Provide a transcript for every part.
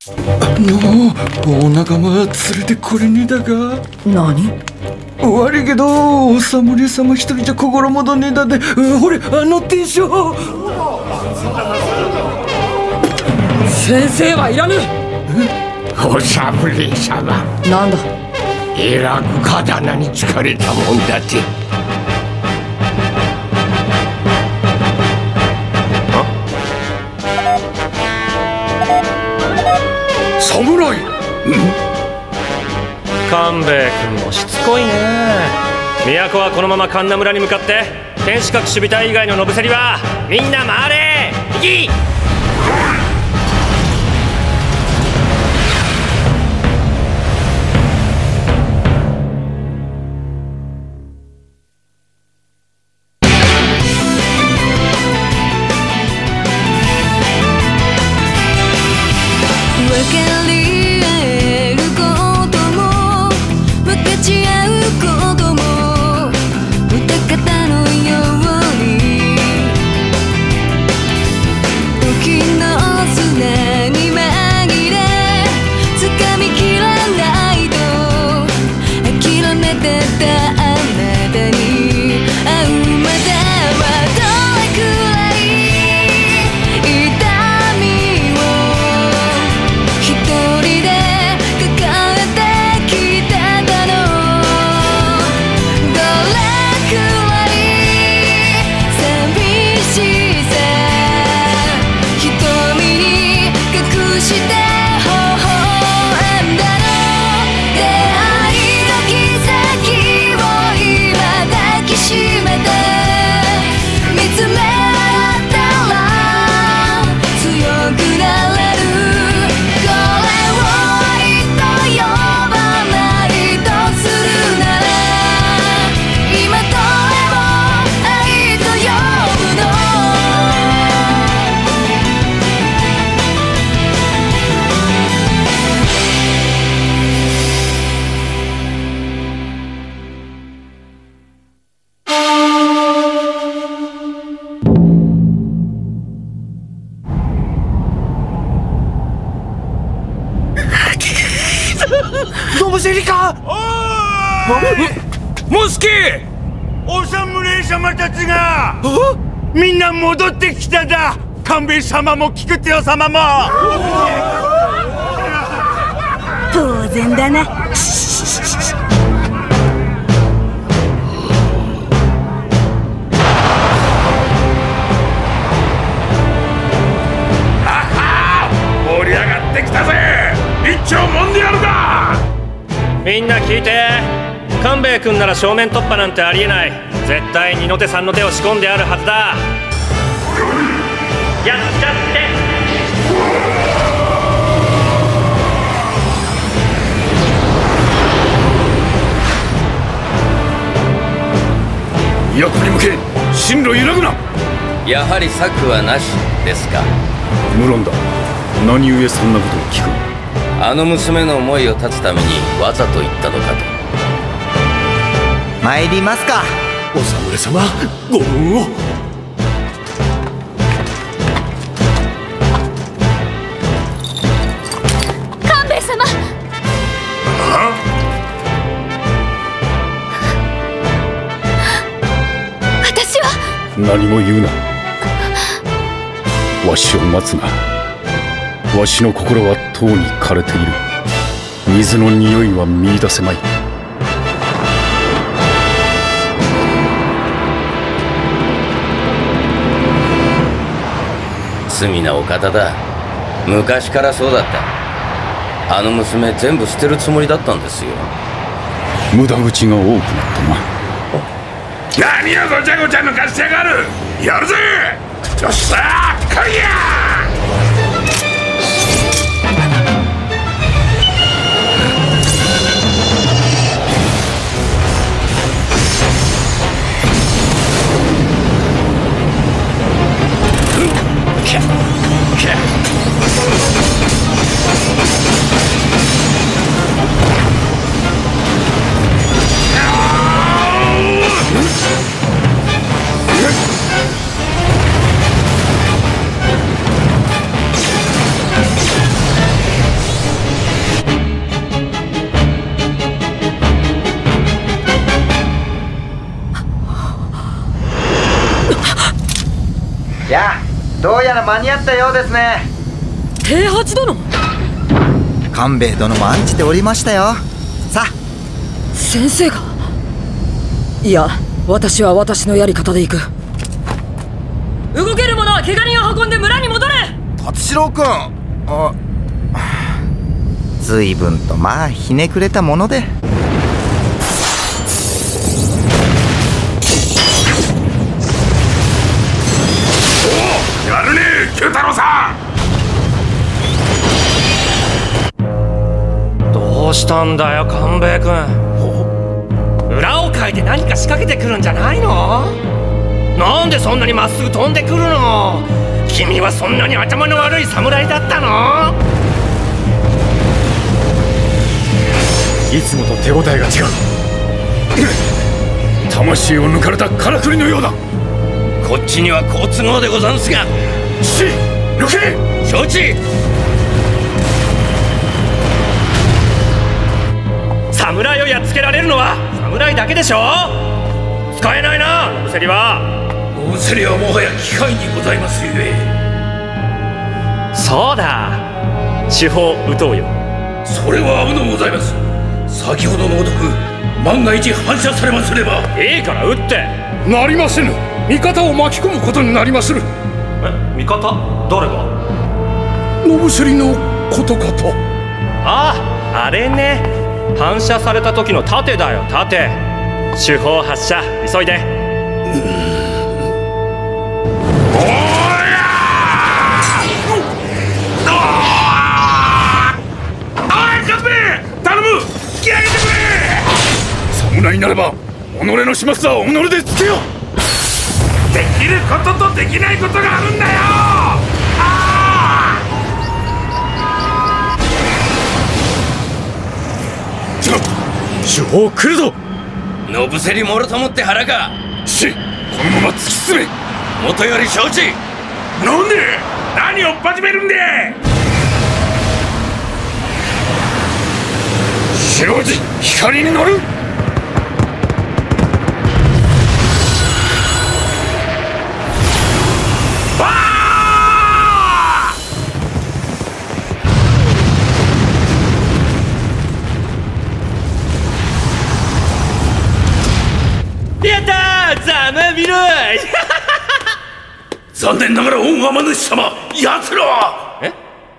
大仲間連れてこれにだが。 何？ 悪いけどお侍様一人じゃ心もどねえだで、ほれ乗ってんしょ。 先生はいらぬ。 お侍様、 なんだ？ えらく刀に疲れたもんだって。 侍。 官兵衛君もしつこいね。都はこのまま神奈村に向かって天守閣守備隊以外の野伏せりはみんな回れ。行き。 野伏せりか。 モスケ、お侍様たちがみんな戻ってきただ。官兵衛様も菊千代様も。 当然だな。 盛り上がってきたぜ。一丁もんでやるだ。 みんな聞いて。官兵衛君なら正面突破なんてありえない。絶対二の手三の手を仕込んであるはずだ。やっちゃって。 都に向け進路揺らぐな。 やはり策はなしですか。 無論だ。何故そんなことを聞く。 あの娘の思いを断つためにわざと言ったのかと。 参りますか。 お侍様、ご恩を。 官兵衛様。私は。 何も言うな。わしを待つな。わしの心はとうに枯れている。水の匂いは見出せまい。 罪なお方だ。昔からそうだった。あの娘全部捨てるつもりだったんですよ。 無駄口が多くなったな。何をごちゃごちゃ抜かしてやがる。やるぜ。よっしゃー、来いや。 やどうやら間に合ったようですね。 平八殿。 官兵衛殿も案じておりましたよ。さあ。 先生が。いや、私は私のやり方で行く。動ける者は怪我人を運んで村に戻れ。 辰四郎君、随分とまあひねくれたもので。 やるねえ九太郎さん。どうしたんだよ官兵衛君。裏をかいて何か仕掛けてくるんじゃないの？なんでそんなにまっすぐ飛んでくるの？君はそんなに頭の悪い侍だったの？ いつもと手応えが違う。魂を抜かれたからくりのようだ。 こっちには好都合でござんすが。 抜け。 承知。 侍をやっつけられるのは侍だけでしょ。使えないなノブセリは。 ノブセリはもはや機械にございますゆえ。 そうだ、手法打とうよ。 それは危のございます。先ほどのごとく万が一反射されますれば。 いいから撃って。 なりませぬ。味方を巻き込むことになりまする。 味方？誰が？ ノブセリのことかと。 ああ、あれね。反射された時の盾だよ、盾。手法発射、急いで。 おやおいカンペ頼む、引き上げてくれ。侍ならば己の始末は己でつけよ。できることとできないことがあるんだよ。手法来るぞ。 ノブセリもろともって腹か。 このまま突き進め。 元より承知。 なんで何を始めるんで。白地光に乗る。 やったー、ざまみろい。 残念ながら御天主様、奴らは。 え？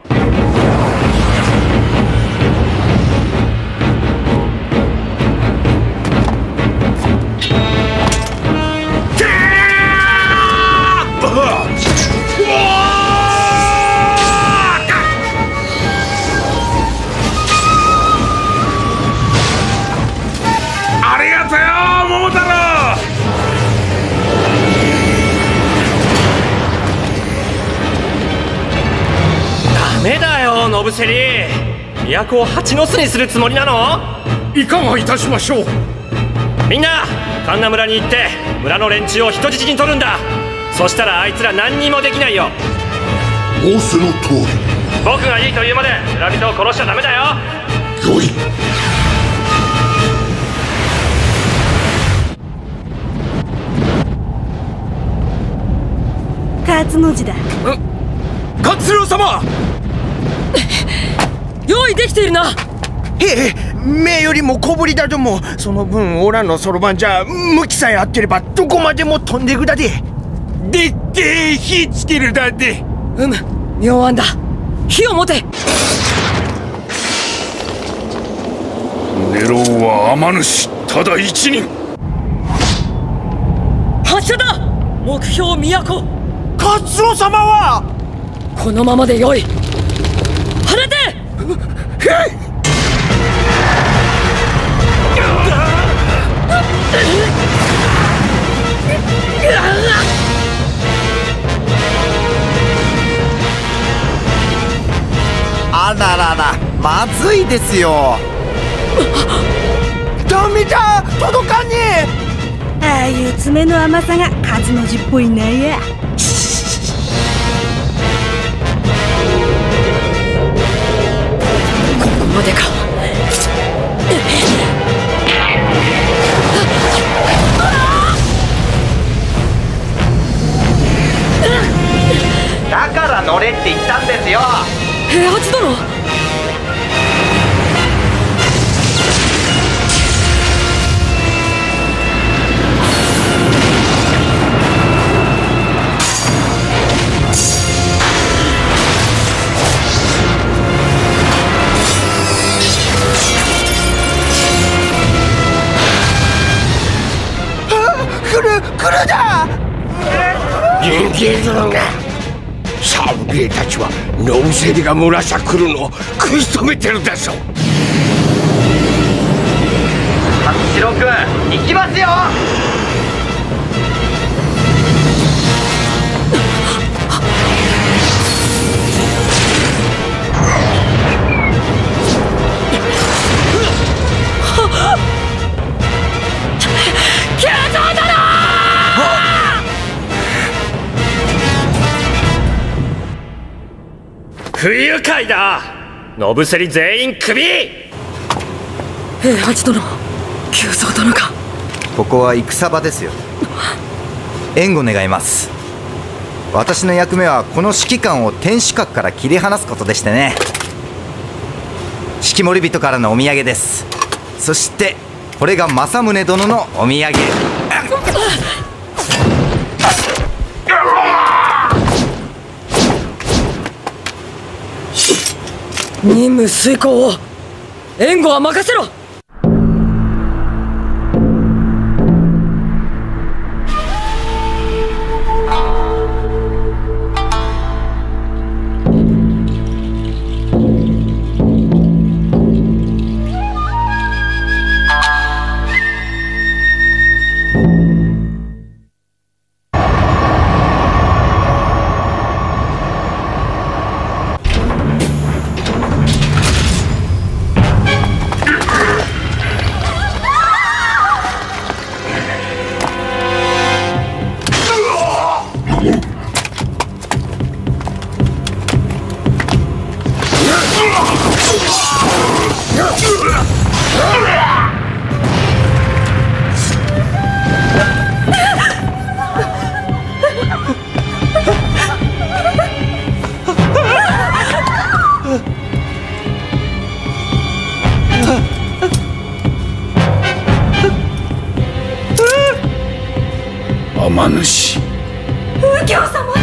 ありがとよ桃太郎。 ダメだよノブセリ。都を蜂の巣にするつもりなの？ いかがいたしましょう。 みんな神奈村に行って村の連中を人質に取るんだ。そしたらあいつら何にもできないよ。 仰せの通り。 僕がいいと言うまで村人を殺しちゃダメだよ。 よい。 勝の字だ。 勝郎様。 用意できているな。 へえ、目よりも小ぶりだども、その分オラのそろばんじゃ向きさえ合ってればどこまでも飛んでくだで。でって火つけるだで。 妙案だ。火を持て。 ネローは天主ただ一人。 発射だ。目標都。 勝郎様はこのままでよい。放て。 あららら、まずいですよ。 ダメだ、届かねえ。ああいう爪の甘さが勝の字っぽいなや。ここまでか。 から乗れって言ったんですよ。 平八殿。 来るだ。人間がサブゲーたちはノウセリが村さ来るのを食い止めてるでしょ。 三四郎君行きますよ。 不愉快だ。ノブセリ全員クビ。 平八殿、急増殿か。 ここは戦場ですよ。援護願います。私の役目はこの指揮官を天守閣から切り離すことでしてね。式守人からのお土産です。そしてこれが政宗殿のお土産。 任務遂行を。援護は任せろ。 天主。 右京様。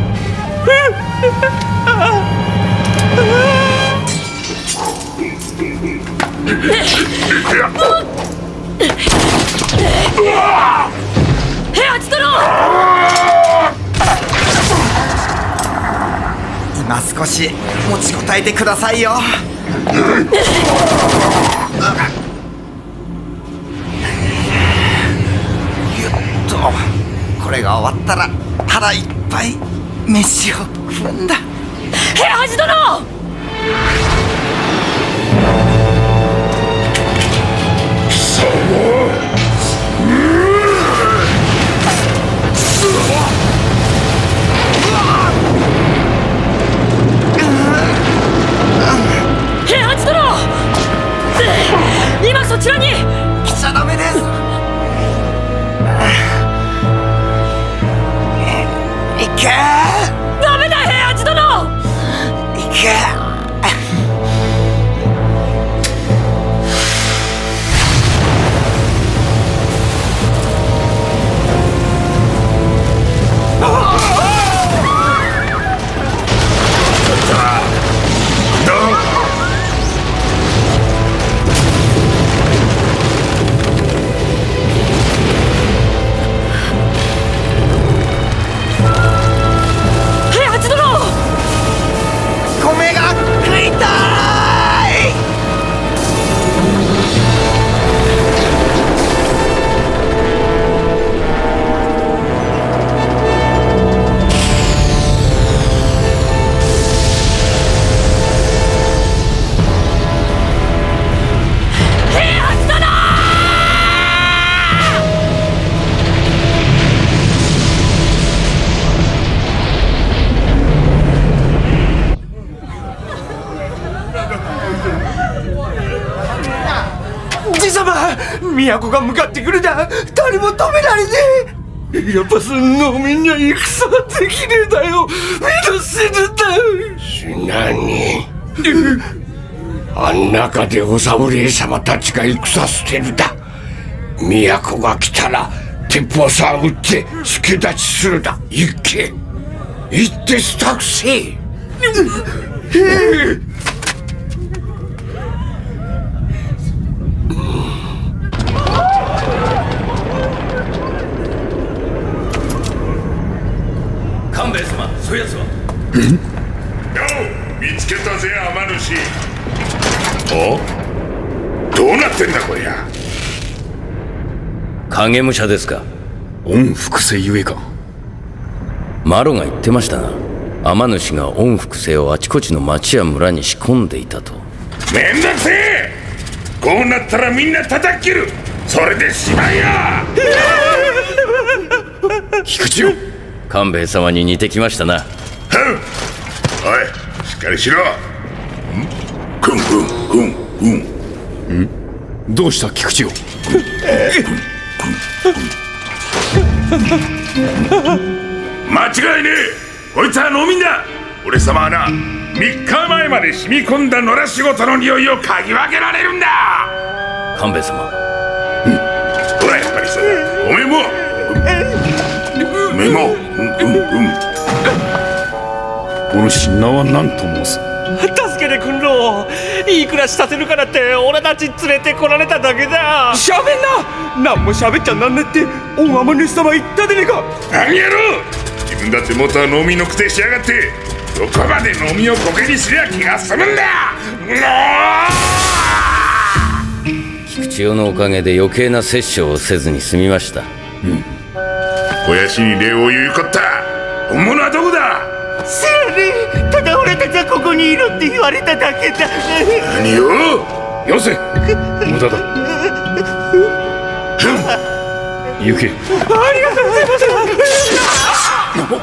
平八殿。 今少し持ちこたえてくださいよ。これが終わったら腹いっぱい飯を食うんだ。 平八殿。平八殿。今そちらに。 来ちゃダメです。いけ。 ダメだ平八殿。 いけ。 じ様、都が向かってくるだ。誰も止められねえ。 やっぱそのみんな戦はできねえだよ。みんな死ぬんだよ。 死なにあん中でお侍様たちが戦捨てるだ。都が来たら鉄砲さ撃って助立ちするだ。行け、行って支度せえ。 勘兵衛様、そういうやつは。 よう見つけたぜ、天主。お、どうなってんだこりゃ。 影武者ですか。 恩福星ゆえか。 マロが言ってましたな。天主が恩福星をあちこちの町や村に仕込んでいたと。 めんどくせえ。こうなったらみんな叩き切る。それでしまいや。 菊千代、勘兵衛様に似てきましたな。 おい、しっかりしろ。 どうした菊千代。 間違いねえ。こいつは農民だ。俺様はな、3日前まで染み込んだ野良仕事の匂いを嗅ぎ分けられるんだ。 勘兵衛様。 ほら、やっぱりそうだ。おめえもこの死名は何と申す。 助けてくんろ。いくらさせるからって俺たち連れてこられただけだ。 しゃべんな。何もしゃべっちゃなんねって御天主様言ったでねえか。 何やろう。自分だって元は農民のくせしやがって。どこまで農民をコケにすりゃ気が済むんだ。 菊千代のおかげで余計な殺生をせずに済みました。 親父に礼を言うこった。本物はどこだ。 知らねえ。ただ俺たちはここにいるって言われただけだ。 何よ。 よせ、無駄だ。行け。 ありがとうございます。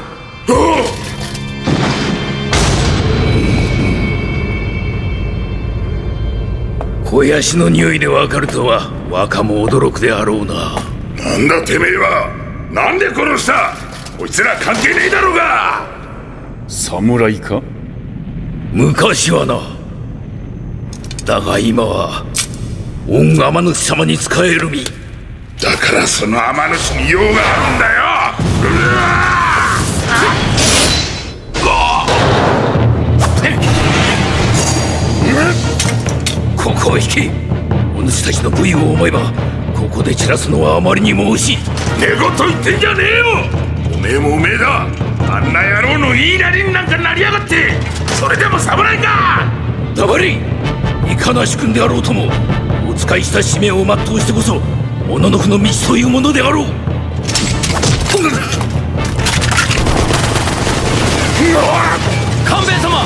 肥やしの匂いでわかるとは若も驚くであろうな。 なんだてめえは。なんで殺した。こいつら関係ねえだろうが。 侍か。昔はな。だが今は御天主様に仕える身。 だからその天主に用があるんだよ。 ここを引け。お主たちの武威を思えばここで散らすのはあまりにも惜しい。 寝言言ってんじゃねえよ。おめえもおめえだ。あんな野郎の言いなりになんかなりやがって。それでも侍か。 黙れ。いかな主君であろうともお使いした使命を全うしてこそおののくの道というものであろう。 勘兵衛様。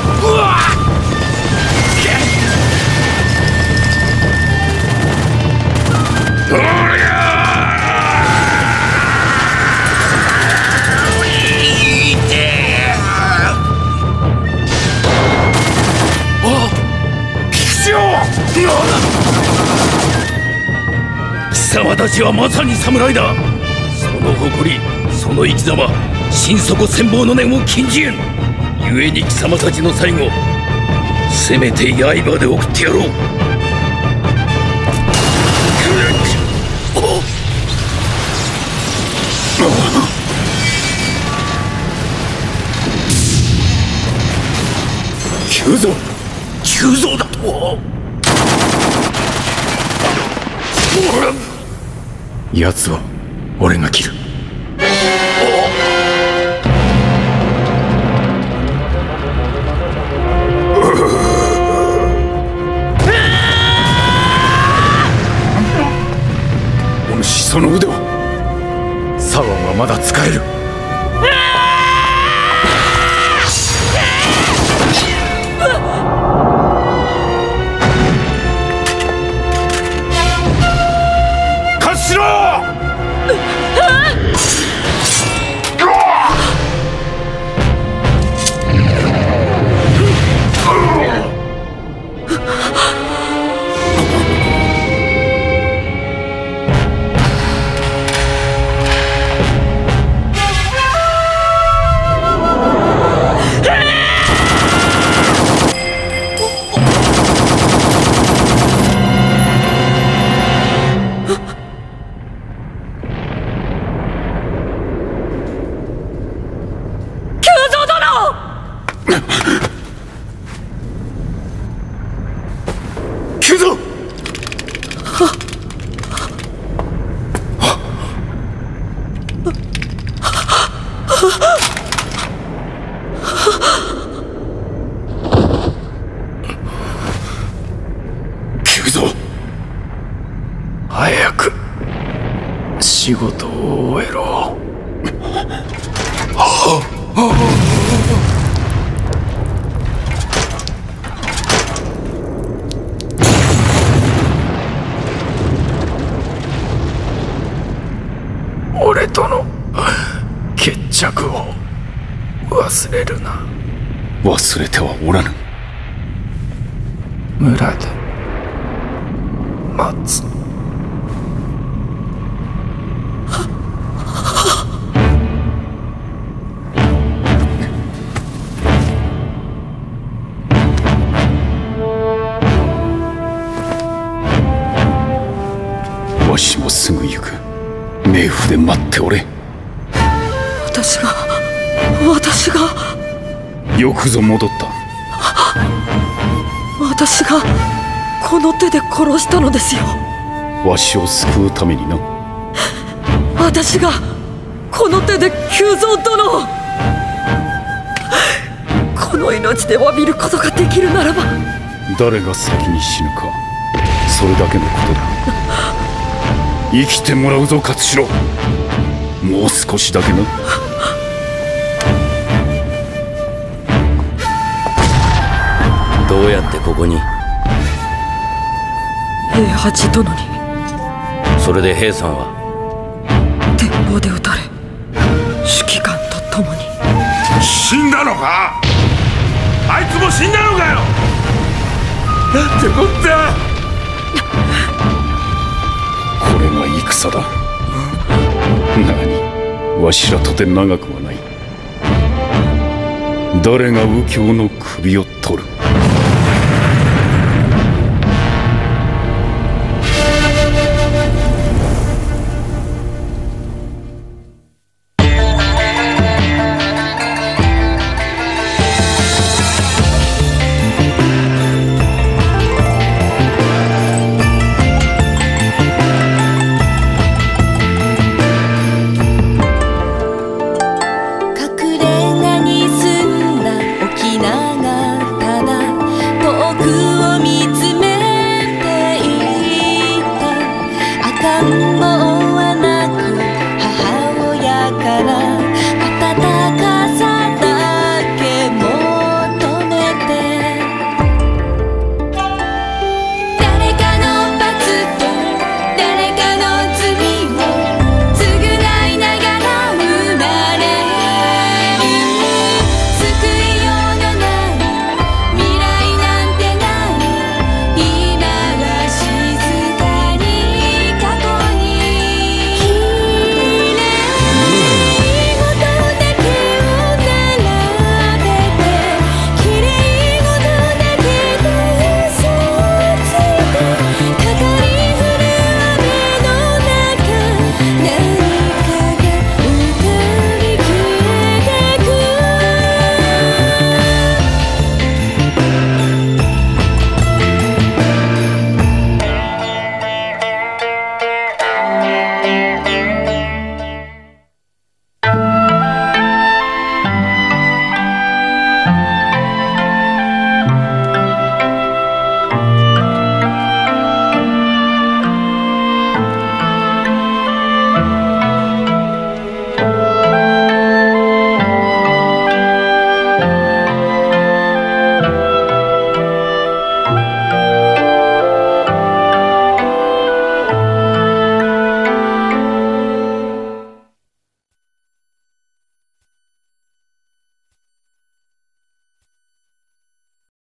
貴様たちはまさに侍だ。その誇り、その生き様、心底羨望の念を禁じえん。故に貴様たちの最後、せめて刃で送ってやろう。急増だと。 奴は俺が切る。お主その腕を。左腕はまだ使える。 着を忘れるな。 忘れてはおらぬ。 村で待つ。 わしもすぐ行く。冥府で待っておれ。 私がよくぞ戻った。 私がこの手で殺したのですよ。 わしを救うためにな。 私がこの手で久蔵殿をこの命で詫びることができるならば。 誰が先に死ぬか、それだけのことだ。生きてもらうぞ勝代。もう少しだけな。 どうやってここに？ 平八殿に。 それで平さんは？ 鉄砲で撃たれ指揮官と共に。 死んだのか？あいつも死んだのかよ。なんてこった。これが戦だ。何、わしらとて長くはない。誰が右京の首を取る？